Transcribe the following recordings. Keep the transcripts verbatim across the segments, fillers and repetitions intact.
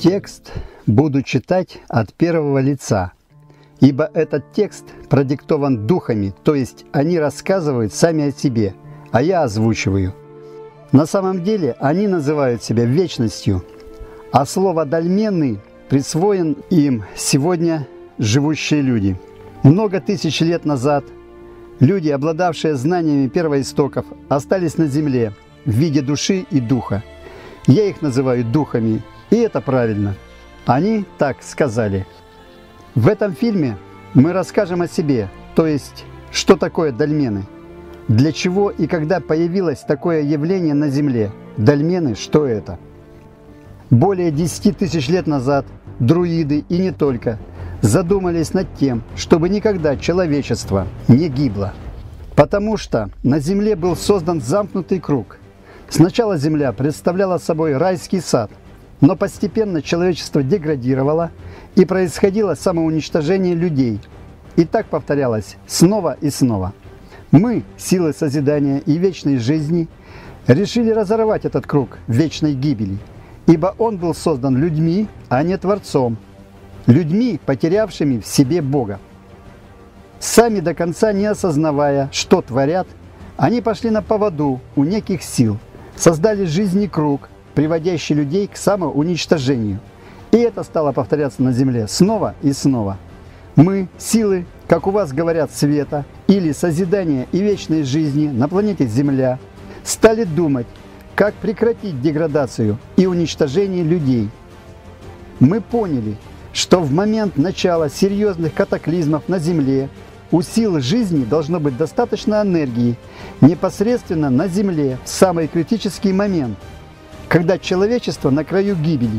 Текст буду читать от первого лица, ибо этот текст продиктован духами, то есть они рассказывают сами о себе, а я озвучиваю. На самом деле они называют себя вечностью, а слово «дольменный» присвоен им сегодня живущие люди. Много тысяч лет назад люди, обладавшие знаниями первоистоков, остались на земле в виде души и духа. Я их называю духами, и это правильно. Они так сказали. В этом фильме мы расскажем о себе, то есть, что такое дольмены, для чего и когда появилось такое явление на Земле. Дольмены, что это? Более десяти тысяч лет назад друиды, и не только, задумались над тем, чтобы никогда человечество не гибло. Потому что на Земле был создан замкнутый круг. Сначала Земля представляла собой райский сад, но постепенно человечество деградировало и происходило самоуничтожение людей. И так повторялось снова и снова. Мы, силы созидания и вечной жизни, решили разорвать этот круг вечной гибели, ибо он был создан людьми, а не Творцом, людьми, потерявшими в себе Бога. Сами до конца не осознавая, что творят, они пошли на поводу у неких сил, создали жизненный круг, приводящий людей к самоуничтожению. И это стало повторяться на Земле снова и снова. Мы, силы, как у вас говорят, света или созидания и вечной жизни на планете Земля, стали думать, как прекратить деградацию и уничтожение людей. Мы поняли, что в момент начала серьезных катаклизмов на Земле у сил жизни должно быть достаточно энергии непосредственно на Земле в самый критический момент, когда человечество на краю гибели.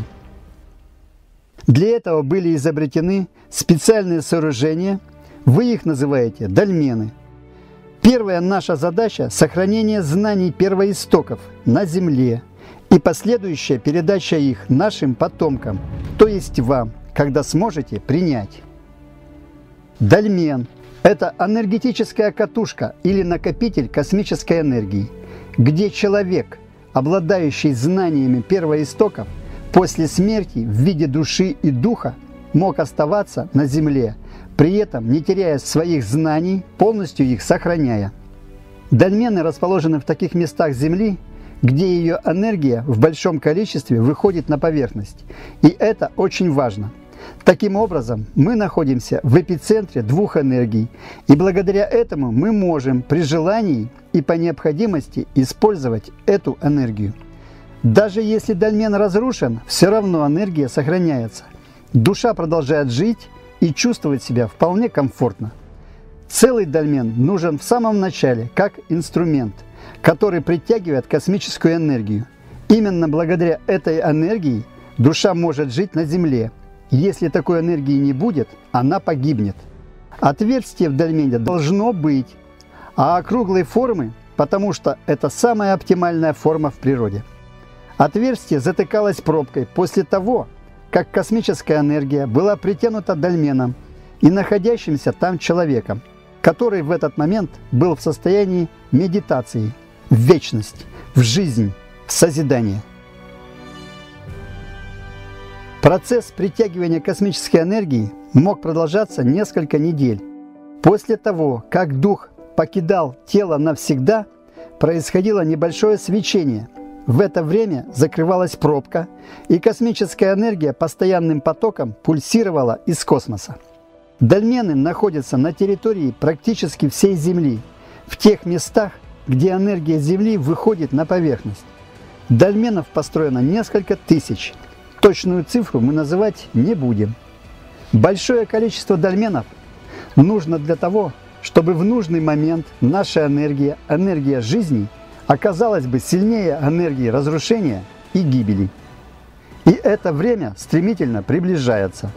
Для этого были изобретены специальные сооружения, вы их называете дольмены. Первая наша задача – сохранение знаний первоистоков на Земле и последующая передача их нашим потомкам, то есть вам, когда сможете принять. Дольмен – это энергетическая катушка или накопитель космической энергии, где человек, обладающий знаниями первоистоков, после смерти в виде души и духа мог оставаться на Земле, при этом не теряя своих знаний, полностью их сохраняя. Дольмены расположены в таких местах Земли, где ее энергия в большом количестве выходит на поверхность. И это очень важно. Таким образом, мы находимся в эпицентре двух энергий, и благодаря этому мы можем при желании и по необходимости использовать эту энергию. Даже если дольмен разрушен, все равно энергия сохраняется. Душа продолжает жить и чувствовать себя вполне комфортно. Целый дольмен нужен в самом начале как инструмент, который притягивает космическую энергию. Именно благодаря этой энергии душа может жить на Земле. Если такой энергии не будет, она погибнет. Отверстие в дольмене должно быть, а округлой формы, потому что это самая оптимальная форма в природе. Отверстие затыкалось пробкой после того, как космическая энергия была притянута дольменом и находящимся там человеком, который в этот момент был в состоянии медитации, в вечность, в жизнь, в созидание. Процесс притягивания космической энергии мог продолжаться несколько недель. После того, как дух покидал тело навсегда, происходило небольшое свечение. В это время закрывалась пробка, и космическая энергия постоянным потоком пульсировала из космоса. Дольмены находятся на территории практически всей Земли, в тех местах, где энергия Земли выходит на поверхность. Дольменов построено несколько тысяч. Точную цифру мы называть не будем. Большое количество дольменов нужно для того, чтобы в нужный момент наша энергия, энергия жизни, оказалась бы сильнее энергии разрушения и гибели. И это время стремительно приближается.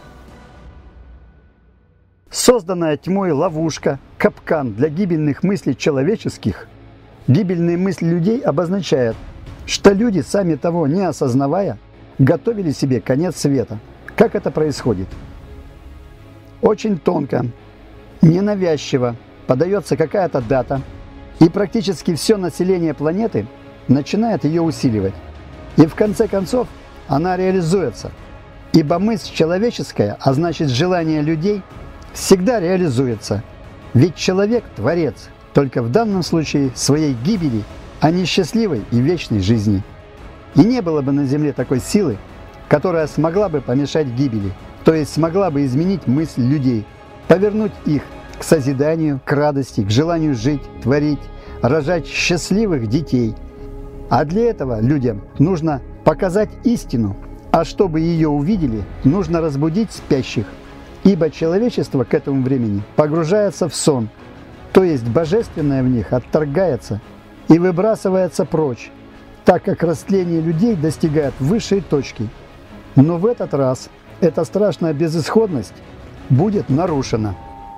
Созданная тьмой ловушка, капкан для гибельных мыслей человеческих, гибельные мысли людей обозначают, что люди, сами того не осознавая, готовили себе конец света. Как это происходит? Очень тонко, ненавязчиво подается какая-то дата, и практически все население планеты начинает ее усиливать. И в конце концов она реализуется. Ибо мысль человеческая, а значит желание людей, всегда реализуется. Ведь человек – творец, только в данном случае своей гибели, а не счастливой и вечной жизни. И не было бы на земле такой силы, которая смогла бы помешать гибели, то есть смогла бы изменить мысль людей, повернуть их к созиданию, к радости, к желанию жить, творить, рожать счастливых детей. А для этого людям нужно показать истину, а чтобы ее увидели, нужно разбудить спящих, ибо человечество к этому времени погружается в сон, то есть божественное в них отторгается и выбрасывается прочь, так как растление людей достигает высшей точки. Но в этот раз эта страшная безысходность будет нарушена.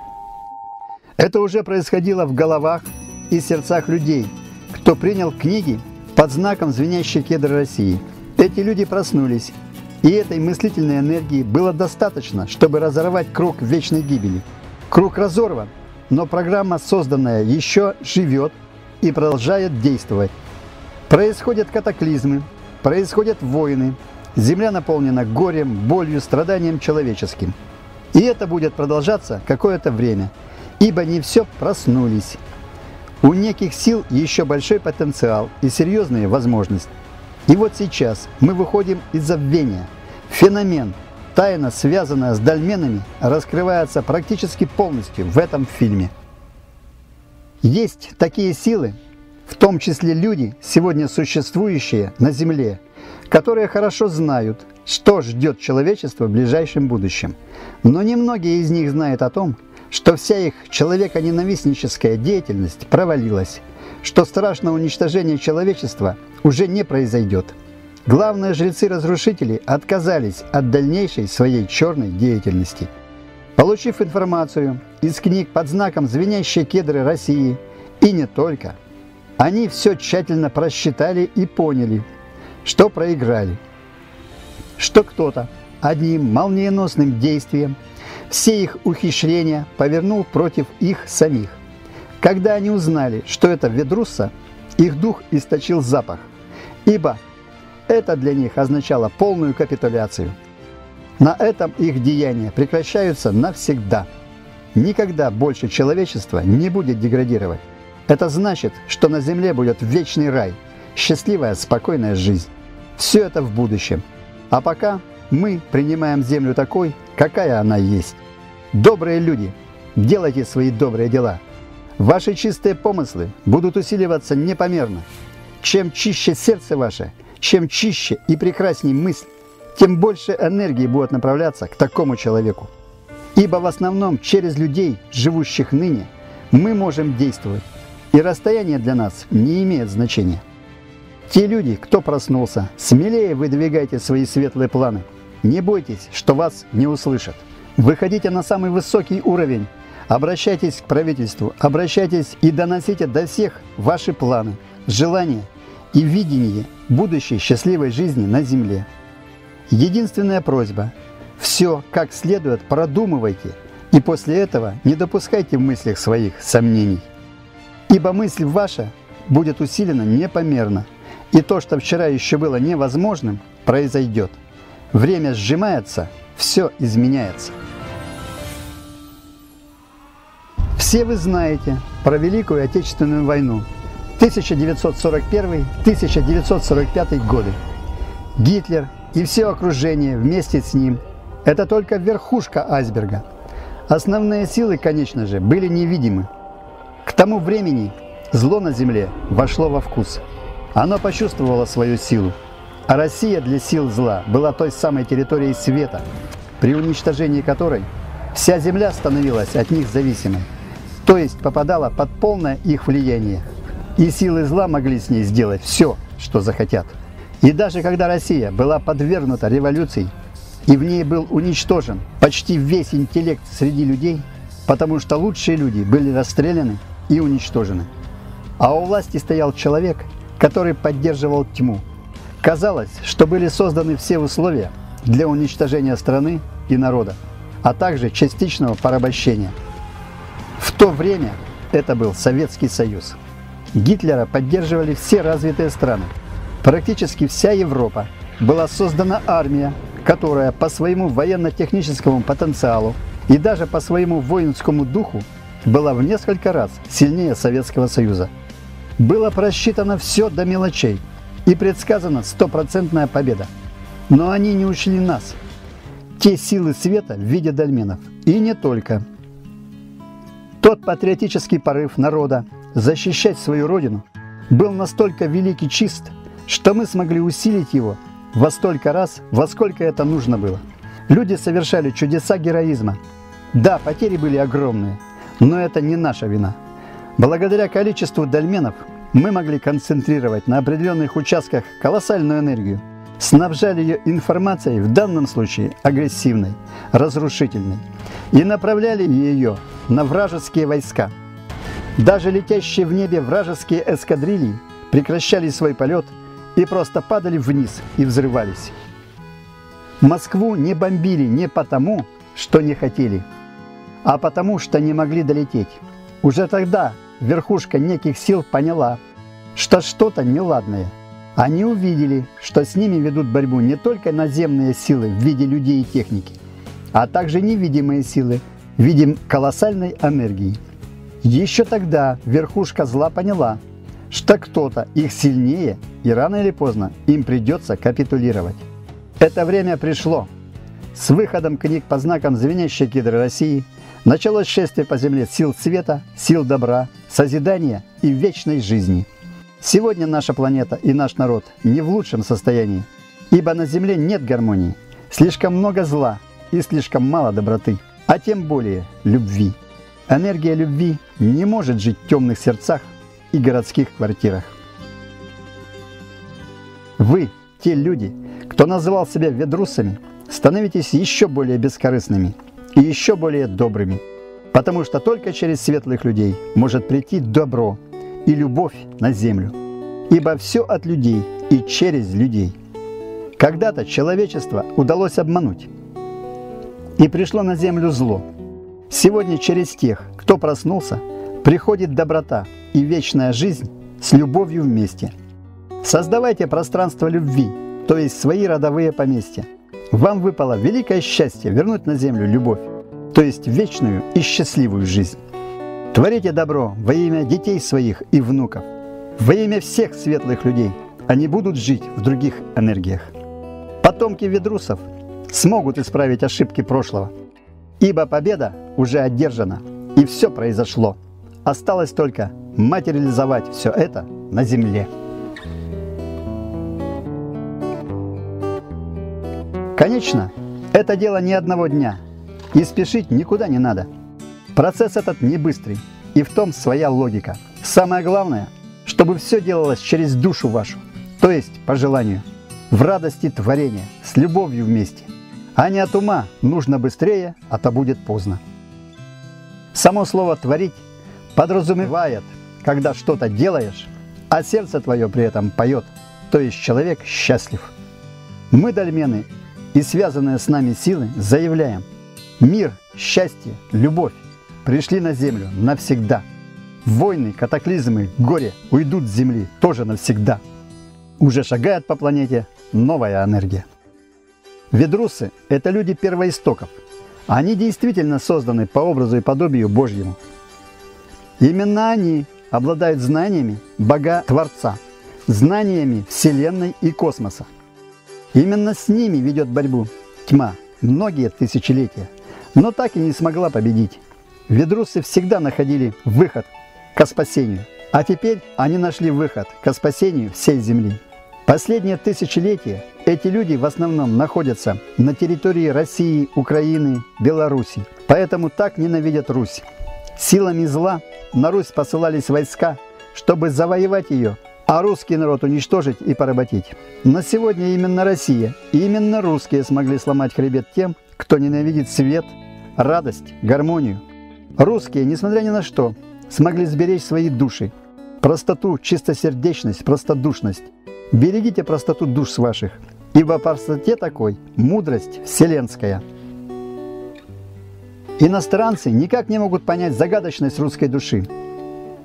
Это уже происходило в головах и сердцах людей, кто принял книги под знаком звенящей кедры России. Эти люди проснулись, и этой мыслительной энергии было достаточно, чтобы разорвать круг вечной гибели. Круг разорван, но программа, созданная, еще живет и продолжает действовать. Происходят катаклизмы, происходят войны, земля наполнена горем, болью, страданием человеческим. И это будет продолжаться какое-то время, ибо не все проснулись. У неких сил еще большой потенциал и серьезные возможности. И вот сейчас мы выходим из забвения. Феномен, тайна, связанная с дольменами, раскрывается практически полностью в этом фильме. Есть такие силы, в том числе люди, сегодня существующие на Земле, которые хорошо знают, что ждет человечество в ближайшем будущем. Но немногие из них знают о том, что вся их человеконенавистническая деятельность провалилась, что страшное уничтожение человечества уже не произойдет. Главные жрецы-разрушители отказались от дальнейшей своей черной деятельности. Получив информацию из книг под знаком звенящей кедры России, и не только, они все тщательно просчитали и поняли, что проиграли, что кто-то одним молниеносным действием все их ухищрения повернул против их самих. Когда они узнали, что это Ведрусса, их дух источил запах, ибо это для них означало полную капитуляцию. На этом их деяния прекращаются навсегда. Никогда больше человечество не будет деградировать. Это значит, что на земле будет вечный рай, счастливая, спокойная жизнь. Все это в будущем. А пока мы принимаем землю такой, какая она есть. Добрые люди, делайте свои добрые дела. Ваши чистые помыслы будут усиливаться непомерно. Чем чище сердце ваше, чем чище и прекрасней мысль, тем больше энергии будет направляться к такому человеку. Ибо в основном через людей, живущих ныне, мы можем действовать, и расстояние для нас не имеет значения. Те люди, кто проснулся, смелее выдвигайте свои светлые планы. Не бойтесь, что вас не услышат. Выходите на самый высокий уровень, обращайтесь к правительству, обращайтесь и доносите до всех ваши планы, желания и видение будущей счастливой жизни на земле. Единственная просьба – все как следует продумывайте, и после этого не допускайте в мыслях своих сомнений. Ибо мысль ваша будет усилена непомерно, и то, что вчера еще было невозможным, произойдет. Время сжимается, все изменяется. Все вы знаете про Великую Отечественную войну тысяча девятьсот сорок первый — тысяча девятьсот сорок пятый годы. Гитлер и все окружение вместе с ним – это только верхушка айсберга. Основные силы, конечно же, были невидимы. К тому времени зло на земле вошло во вкус. Оно почувствовало свою силу. А Россия для сил зла была той самой территорией света, при уничтожении которой вся земля становилась от них зависимой, то есть попадала под полное их влияние. И силы зла могли с ней сделать все, что захотят. И даже когда Россия была подвергнута революции, и в ней был уничтожен почти весь интеллект среди людей, потому что лучшие люди были расстреляны и уничтожены. А у власти стоял человек, который поддерживал тьму. Казалось, что были созданы все условия для уничтожения страны и народа, а также частичного порабощения. В то время это был Советский Союз. Гитлера поддерживали все развитые страны. Практически вся Европа. Была создана армия, которая по своему военно-техническому потенциалу и даже по своему воинскому духу была в несколько раз сильнее Советского Союза. Было просчитано все до мелочей и предсказана стопроцентная победа. Но они не учли нас, те силы света в виде дольменов, и не только. Тот патриотический порыв народа защищать свою родину был настолько велик и чист, что мы смогли усилить его во столько раз, во сколько это нужно было. Люди совершали чудеса героизма. Да, потери были огромные, но это не наша вина. Благодаря количеству дольменов мы могли концентрировать на определенных участках колоссальную энергию, снабжали ее информацией, в данном случае агрессивной, разрушительной, и направляли ее на вражеские войска. Даже летящие в небе вражеские эскадрильи прекращали свой полет и просто падали вниз и взрывались. Москву не бомбили не потому, что не хотели, а потому, что не могли долететь. Уже тогда верхушка неких сил поняла, что что-то неладное. Они увидели, что с ними ведут борьбу не только наземные силы в виде людей и техники, а также невидимые силы в виде колоссальной энергии. Еще тогда верхушка зла поняла, что кто-то их сильнее, и рано или поздно им придется капитулировать. Это время пришло. С выходом книг по знакам «Звенящие кедры России» началось шествие по земле сил света, сил добра, созидания и вечной жизни. Сегодня наша планета и наш народ не в лучшем состоянии, ибо на Земле нет гармонии, слишком много зла и слишком мало доброты, а тем более любви. Энергия любви не может жить в темных сердцах и городских квартирах. Вы, те люди, кто называл себя ведрусами, становитесь еще более бескорыстными и еще более добрыми, потому что только через светлых людей может прийти добро и любовь на землю, ибо все от людей и через людей. Когда-то человечество удалось обмануть, и пришло на землю зло. Сегодня через тех, кто проснулся, приходит доброта и вечная жизнь с любовью вместе. Создавайте пространство любви, то есть свои родовые поместья. Вам выпало великое счастье вернуть на землю любовь, то есть вечную и счастливую жизнь. Творите добро во имя детей своих и внуков, во имя всех светлых людей. Они будут жить в других энергиях. Потомки ведрусов смогут исправить ошибки прошлого, ибо победа уже одержана, и все произошло. Осталось только материализовать все это на земле. Конечно, это дело не одного дня, и спешить никуда не надо. Процесс этот не быстрый, и в том своя логика. Самое главное, чтобы все делалось через душу вашу, то есть по желанию, в радости творения, с любовью вместе. А не от ума нужно быстрее, а то будет поздно. Само слово «творить» подразумевает, когда что-то делаешь, а сердце твое при этом поет, то есть человек счастлив. Мы, дольмены, и связанные с нами силы заявляем: мир, счастье, любовь пришли на землю навсегда. Войны, катаклизмы, горе уйдут с земли тоже навсегда. Уже шагает по планете новая энергия. Ведрусы – это люди первоистоков. Они действительно созданы по образу и подобию Божьему. Именно они обладают знаниями Бога-Творца, знаниями Вселенной и космоса. Именно с ними ведет борьбу тьма многие тысячелетия, но так и не смогла победить. Ведрусы всегда находили выход ко спасению, а теперь они нашли выход ко спасению всей Земли. Последние тысячелетия эти люди в основном находятся на территории России, Украины, Беларуси, поэтому так ненавидят Русь. Силами зла на Русь посылались войска, чтобы завоевать ее, а русский народ уничтожить и поработить. Но сегодня именно Россия и именно русские смогли сломать хребет тем, кто ненавидит свет, радость, гармонию. Русские, несмотря ни на что, смогли сберечь свои души, простоту, чистосердечность, простодушность. Берегите простоту душ ваших, ибо в простоте такой мудрость вселенская. Иностранцы никак не могут понять загадочность русской души.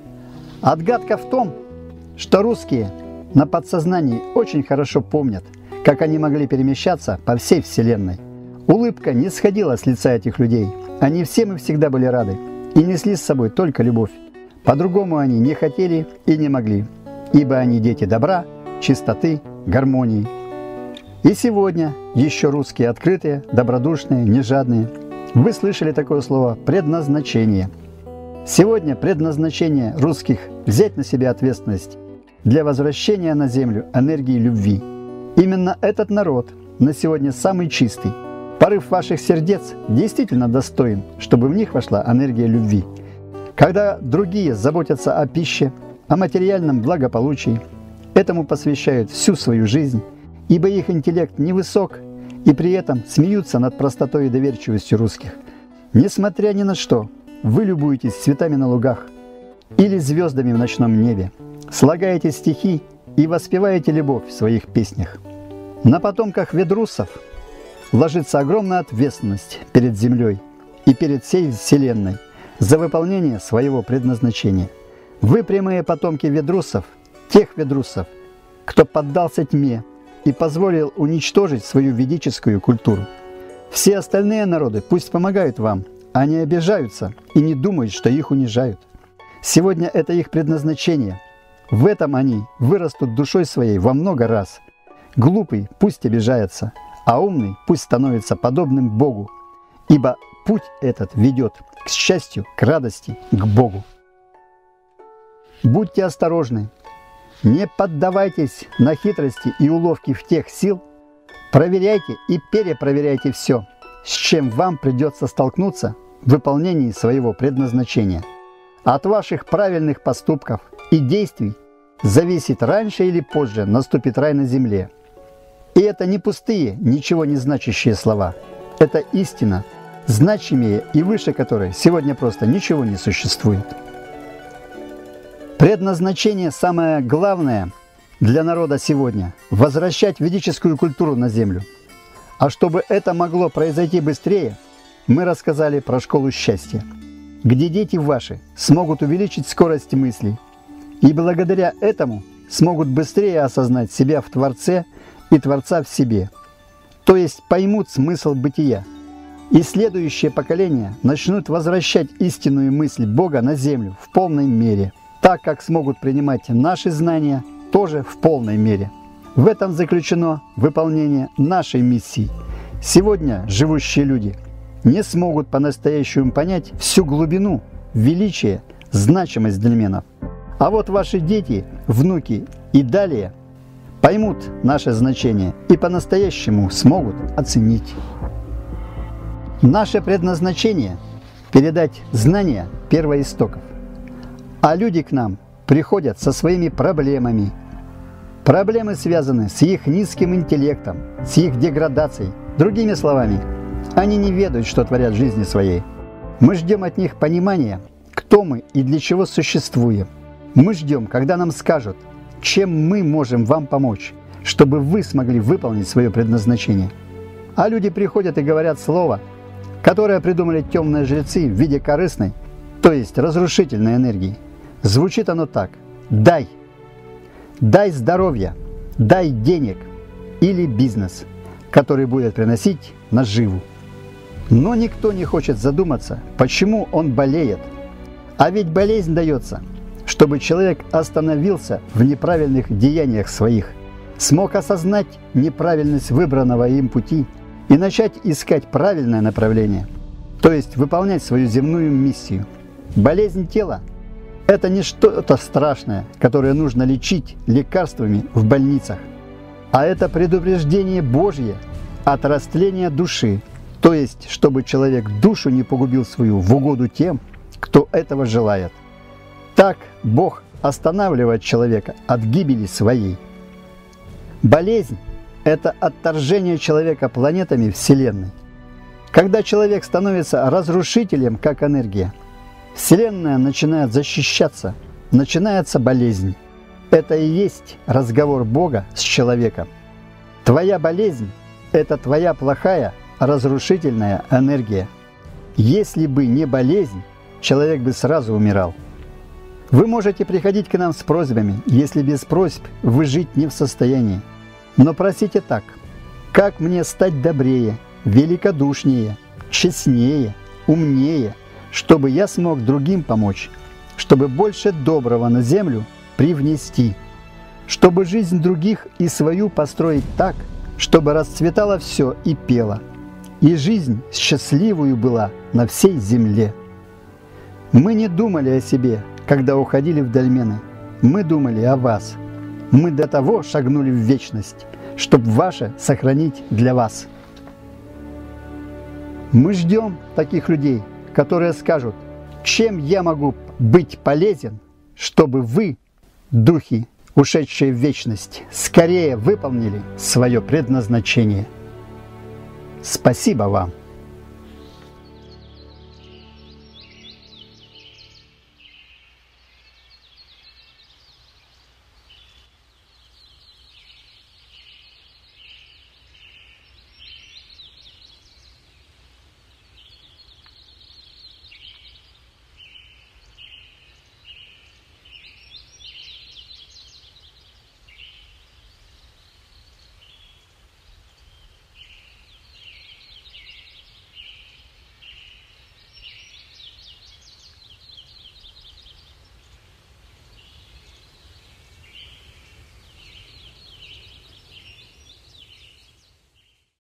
Отгадка в том, что русские на подсознании очень хорошо помнят, как они могли перемещаться по всей Вселенной. Улыбка не сходила с лица этих людей. Они всем и всегда были рады и несли с собой только любовь. По-другому они не хотели и не могли, ибо они дети добра, чистоты, гармонии. И сегодня еще русские открытые, добродушные, нежадные. Вы слышали такое слово «предназначение». Сегодня предназначение русских – взять на себя ответственность для возвращения на землю энергии любви. Именно этот народ на сегодня самый чистый. Порыв ваших сердец действительно достоин, чтобы в них вошла энергия любви. Когда другие заботятся о пище, о материальном благополучии, этому посвящают всю свою жизнь, ибо их интеллект невысок, и при этом смеются над простотой и доверчивостью русских. Несмотря ни на что, вы любуетесь цветами на лугах или звездами в ночном небе, слагаете стихи и воспеваете любовь в своих песнях. На потомках ведруссов ложится огромная ответственность перед землей и перед всей Вселенной за выполнение своего предназначения. Вы прямые потомки ведруссов, тех ведруссов, кто поддался тьме и позволил уничтожить свою ведическую культуру. Все остальные народы пусть помогают вам, они обижаются и не думают, что их унижают. Сегодня это их предназначение. В этом они вырастут душой своей во много раз. Глупый пусть обижается, а умный пусть становится подобным Богу, ибо путь этот ведет к счастью, к радости, к Богу. Будьте осторожны, не поддавайтесь на хитрости и уловки в тех сил, проверяйте и перепроверяйте все, с чем вам придется столкнуться в выполнении своего предназначения. От ваших правильных поступков и действий зависит, раньше или позже наступит рай на земле. И это не пустые, ничего не значащие слова. Это истина, значимее и выше которой сегодня просто ничего не существует. Предназначение самое главное для народа сегодня – возвращать ведическую культуру на землю. А чтобы это могло произойти быстрее, мы рассказали про школу счастья, где дети ваши смогут увеличить скорость мыслей и благодаря этому смогут быстрее осознать себя в Творце и Творца в себе, то есть поймут смысл бытия. И следующие поколения начнут возвращать истинную мысль Бога на землю в полной мере, так как смогут принимать наши знания тоже в полной мере. В этом заключено выполнение нашей миссии. Сегодня живущие люди не смогут по-настоящему понять всю глубину, величие, значимость доменов. А вот ваши дети, внуки и далее поймут наше значение и по-настоящему смогут оценить. Наше предназначение – передать знания первоистоков. А люди к нам приходят со своими проблемами. Проблемы связаны с их низким интеллектом, с их деградацией. Другими словами, они не ведают, что творят в жизни своей. Мы ждем от них понимания, кто мы и для чего существуем. Мы ждем, когда нам скажут, чем мы можем вам помочь, чтобы вы смогли выполнить свое предназначение. А люди приходят и говорят слово, которое придумали темные жрецы в виде корыстной, то есть разрушительной энергии. Звучит оно так: «Дай». Дай здоровья, дай денег или бизнес, который будет приносить наживу. Но никто не хочет задуматься, почему он болеет. А ведь болезнь дается, чтобы человек остановился в неправильных деяниях своих, смог осознать неправильность выбранного им пути и начать искать правильное направление, то есть выполнять свою земную миссию. Болезнь тела – это не что-то страшное, которое нужно лечить лекарствами в больницах, а это предупреждение Божье от растления души, то есть чтобы человек душу не погубил свою в угоду тем, кто этого желает. Так Бог останавливает человека от гибели своей. Болезнь – это отторжение человека планетами Вселенной. Когда человек становится разрушителем, как энергия, Вселенная начинает защищаться, начинается болезнь. Это и есть разговор Бога с человеком. Твоя болезнь – это твоя плохая, разрушительная энергия. Если бы не болезнь, человек бы сразу умирал. Вы можете приходить к нам с просьбами, если без просьб вы жить не в состоянии. Но просите так: как мне стать добрее, великодушнее, честнее, умнее, чтобы я смог другим помочь, чтобы больше доброго на землю привнести, чтобы жизнь других и свою построить так, чтобы расцветало все и пело, и жизнь счастливую была на всей земле. Мы не думали о себе, когда уходили в дольмены, мы думали о вас. Мы до того шагнули в вечность, чтоб ваше сохранить для вас. Мы ждем таких людей, которые скажут: чем я могу быть полезен, чтобы вы, духи, ушедшие в вечность, скорее выполнили свое предназначение. Спасибо вам!